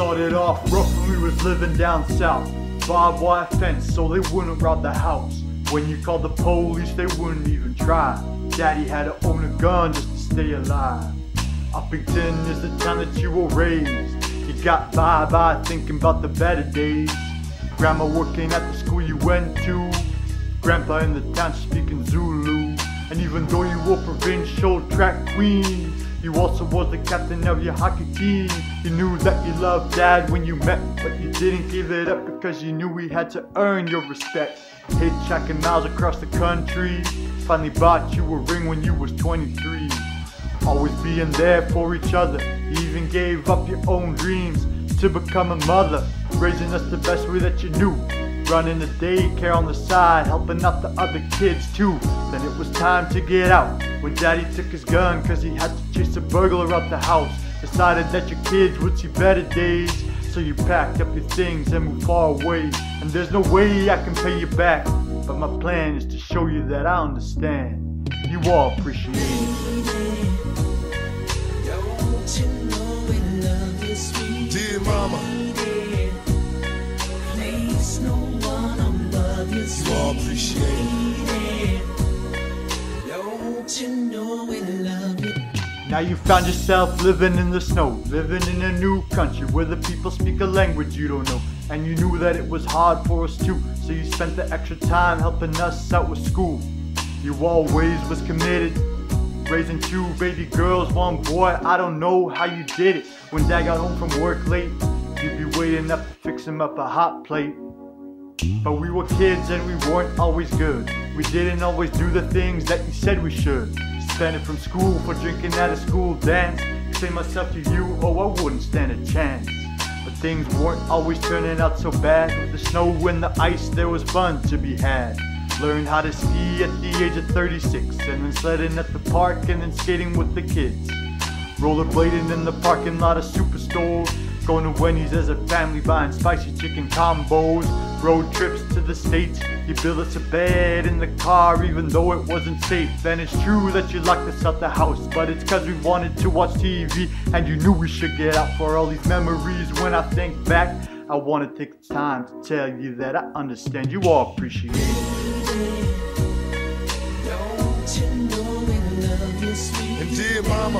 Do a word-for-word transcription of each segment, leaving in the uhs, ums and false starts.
Started off rough when we was living down south. Barbed wire fence so they wouldn't rob the house. When you called the police they wouldn't even try. Daddy had to own a gun just to stay alive. Uppington is the town that you were raised. You got by by thinking about the better days. Grandma working at the school you went to. Grandpa in the township speaking Zulu. And even though you were provincial track queen, you also was the captain of your hockey team. You knew that you loved Dad when you met, but you didn't give it up because you knew we had to earn your respect. Hitchhiking miles across the country, finally bought you a ring when you was twenty-three. Always being there for each other, you even gave up your own dreams to become a mother, raising us the best way that you knew. Running the daycare on the side, helping out the other kids too. Then it was time to get out, when Daddy took his gun cause he had to chase a burglar out the house. Decided that your kids would see better days, so you packed up your things and moved far away. And there's no way I can pay you back, but my plan is to show you that I understand. You all appreciate it. Don't you know we love you, sweet dear mama? Place no one above you, sweet. You all appreciate it. Don't you know we love you? Now you found yourself living in the snow, living in a new country where the people speak a language you don't know. And you knew that it was hard for us too, so you spent the extra time helping us out with school. You always was committed, raising two baby girls, one boy. I don't know how you did it. When Dad got home from work late, you'd be waiting up to fix him up a hot plate. But we were kids and we weren't always good. We didn't always do the things that you said we should. Suspended from school for drinking at a school dance. Say myself to you, oh I wouldn't stand a chance. But things weren't always turning out so bad. With the snow and the ice there was fun to be had. Learned how to ski at the age of thirty-six, and then sledding at the park and then skating with the kids. Rollerblading in the parking lot of Superstore. Going to Wendy's as a family buying spicy chicken combos. Road trips to the States, you built us a bed in the car even though it wasn't safe. And it's true that you locked us out the house, but it's cause we wanted to watch T V and you knew we should get out for all these memories. When I think back, I want to take the time to tell you that I understand. You all appreciate it. Don't you know we love you, sweet? And dear mama,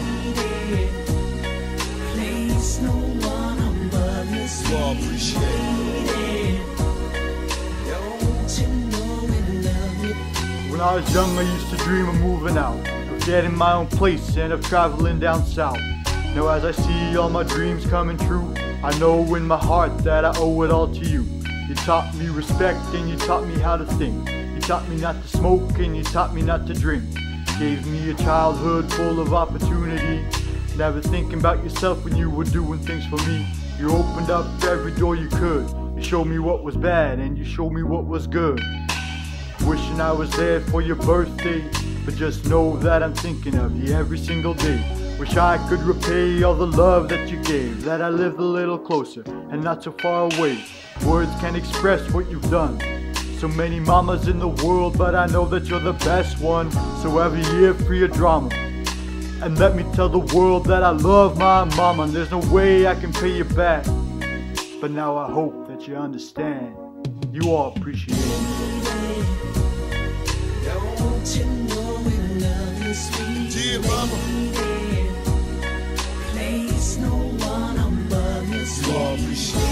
Place no one above you, sweet. you all appreciate it. Don't you know we love you? When I was young I used to dream of moving out, of getting my own place and of traveling down south. Now as I see all my dreams coming true, I know in my heart that I owe it all to you. You taught me respect and you taught me how to think. You taught me not to smoke and you taught me not to drink. You gave me a childhood full of opportunity. Never thinking about yourself when you were doing things for me. You opened up every door you could. You showed me what was bad and you showed me what was good. Wishing I was there for your birthday, but just know that I'm thinking of you every single day. Wish I could repay all the love that you gave, that I lived a little closer and not so far away. Words can't express what you've done. So many mamas in the world, but I know that you're the best one. So every year for your drama, and let me tell the world that I love my mama. And there's no way I can pay you back, but now I hope that you understand. You all appreciate it. Don't you know we love you, sweet? dear mama, Place no one above you, you all sweet. appreciate it.